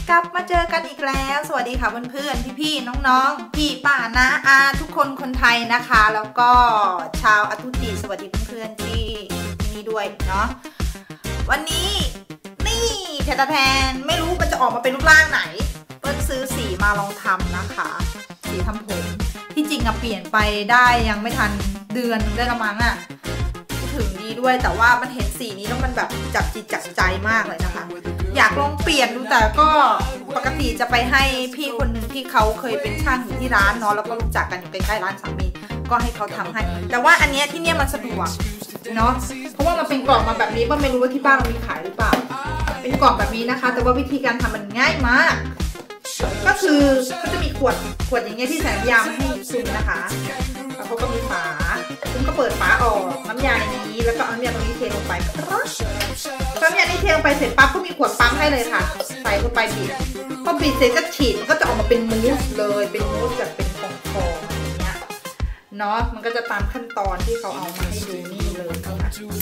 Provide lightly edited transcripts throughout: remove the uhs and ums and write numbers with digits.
กลับมาเจอกันอีกแล้วสวัสดีค่ะเพื่อนๆพี่ๆน้องๆพี่ป้าน้าอาทุกคนคนไทยนะคะแล้วก็ชาวอทุติสวัสดีเพื่อนๆที่นี่ด้วยเนาะวันนี้นี่แทนไม่รู้มันจะออกมาเป็นรูปร่างไหนเปิ้ลซื้อสีมาลองทำนะคะสีทำผมที่จริงอะเปลี่ยนไปได้ยังไม่ทันเดือนได้ละมั้งอะถึงดีด้วยแต่ว่ามันเห็นสีนี้แล้วมันแบบจับจิตจับใจมากเลยนะคะอยากลองเปลี่ยนดูแต่ก็ปกติจะไปให้พี่คนหนึ่งที่เขาเคยเป็นช่างอยู่ที่ร้านเนาะแล้วก็รู้จักกันอยู่ใกล้ๆร้านสามีก็ให้เขาทำให้แต่ว่าอันเนี้ยที่เนี้ยมันสะดวกเนาะเพราะว่ามันเป็นกล่องมาแบบนี้ก็ไม่รู้ว่าที่บ้านเรามีขายหรือเปล่าเป็นกล่องแบบนี้นะคะแต่ว่าวิธีการทำมันง่ายมากก็คือเขาจะมีขวดอย่างเงี้ยที่ใส่น้ำยามาให้ซึมนะคะแล้วเขาก็มีฝาคุณก็เปิดฝาออกน้ำยาในนี้แล้วก็เอาน้ำยาตรงนี้เทลงไปน้ำยานี้เทลงไปเสร็จปั๊บก็มีขวดปั๊มให้เลยค่ะใส่เข้าไปบีบพอบีบเสร็จก็ฉีดมันก็จะออกมาเป็นมูสเลยเป็นมูสแบบเป็นฟองๆอย่างเงี้ยเนาะมันก็จะตามขั้นตอนที่เขาเอามาให้ดูนี่เลยค่ะ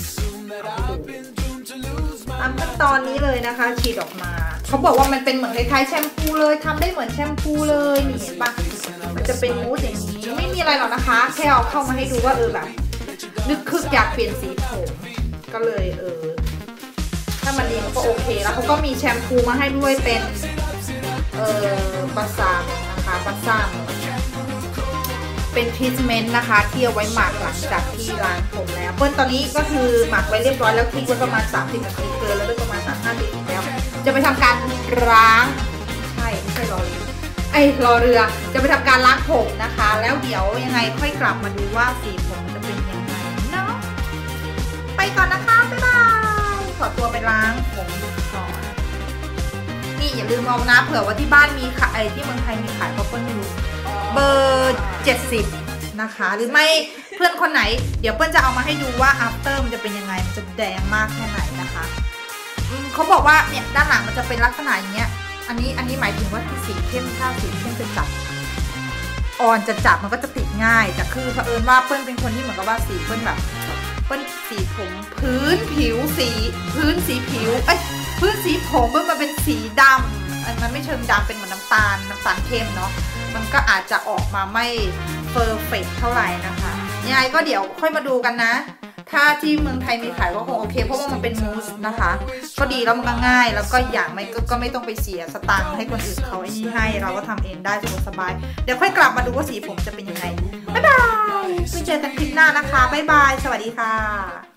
ตามขั้นตอนนี้เลยนะคะฉีดออกมาเขาบอกว่ามันเป็นเหมือนคล้ายๆแชมพูเลยทำได้เหมือนแชมพูเลยนี่เห็นปะมันจะเป็นมูสอย่างนี้ไม่มีอะไรหรอกนะคะแค่เอาเข้ามาให้ดูว่าแบบนึกคึกอยากเปลี่ยนสีผมก็เลยถ้ามันดีมันก็โอเคแล้วเขาก็มีแชมพูมาให้ด้วยเป็นบาซามนะคะบาซามเป็นทรีทเมนต์นะคะที่เอาไว้หมักหลังจากที่ล้างผมแล้วเปิ้ลตอนนี้ก็คือหมักไว้เรียบร้อยแล้วทิ้งไว้ประมาณ30 นาทีเกินแล้วด้วยประมาณ35 นาทีแล้วจะไปทำการล้างใช่ไม่ใช่รอเรือจะไปทำการล้างผมนะคะแล้วเดี๋ยวยังไงค่อยกลับมาดูว่าสีผมจะเป็นยังไงเนาะไปก่อนนะคะบ๊ายบายขอตัวไปล้างผมก่อนนี่อย่าลืมเอานะเผื่อว่าที่บ้านมีขายที่เมืองไทยมีขายเพราะเปิ้ลไม่รู้เบอร์70นะคะหรือไม่เพื่อนคนไหนเดี๋ยวเปิ้ลจะเอามาให้ดูว่า after มันจะเป็นยังไงมันจะแดงมากแค่ไหนนะคะเขาบอกว่าเนี่ยด้านหลังมันจะเป็นลักษณะอย่างเงี้ยอันนี้หมายถึงว่าที่สีเข้มถ้าสีเข้มจะจับอ่อนจะจับมันก็จะติดง่ายแต่คือเผอิญว่าเปิ้ลเป็นคนที่เหมือนกับว่าสีเปิ้ลแบบเปิ้ลสีผมพื้นสีผิวพื้นสีผมเปิ้ลมันเป็นสีดำมันไม่เชิงดำเป็นเหมือนน้ำตาลเข้มเนาะมันก็อาจจะออกมาไม่เพอร์เฟกต์เท่าไหร่นะคะยังไงก็เดี๋ยวค่อยมาดูกันนะถ้าที่เมืองไทยมีขายก็คงโอเคเพราะว่ามันเป็นมูสนะคะก็ดีแล้วมันก็ง่ายแล้วก็อย่างก็ไม่ต้องไปเสียสตางค์ให้คนอื่นเขาไอ้นี่ให้เราก็ทำเองได้สบายเดี๋ยวค่อยกลับมาดูว่าสีผมจะเป็นยังไงบ๊ายบายไปเจอกันคลิปหน้านะคะบ๊ายบายสวัสดีค่ะ